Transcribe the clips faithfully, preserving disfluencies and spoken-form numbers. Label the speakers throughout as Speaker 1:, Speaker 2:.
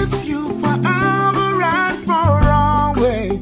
Speaker 1: miss you forever and for always.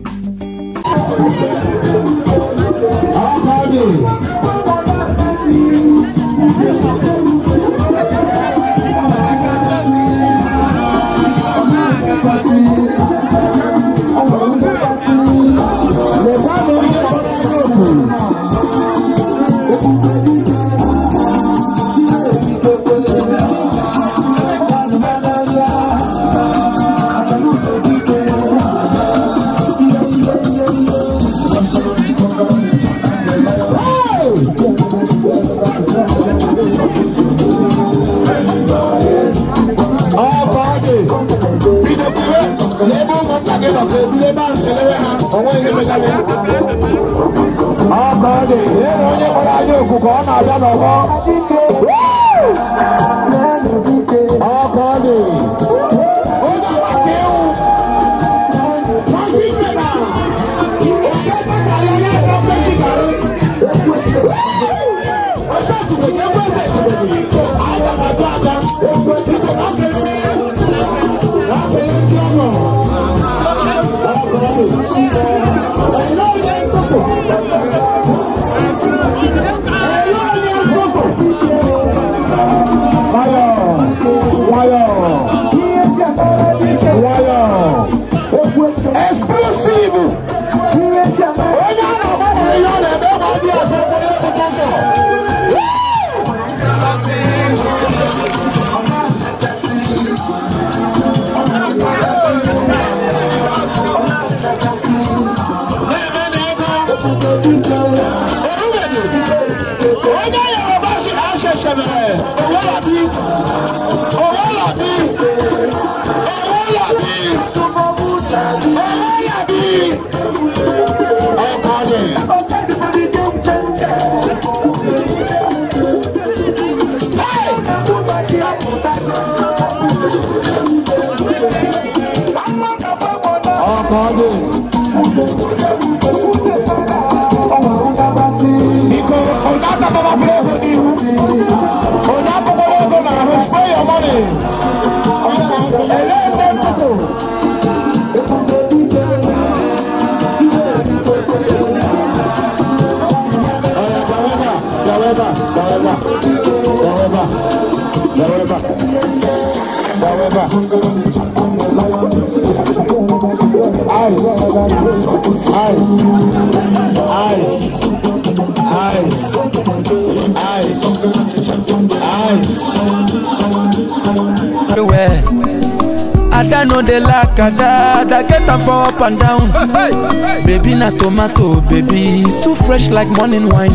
Speaker 2: I don't know the lack of that. I get them for up and down. Hey, hey, hey. Baby, na tomato, baby. Too fresh like morning wine.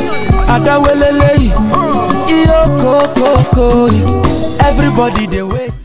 Speaker 2: Ada welele, iyo koko, everybody they wait.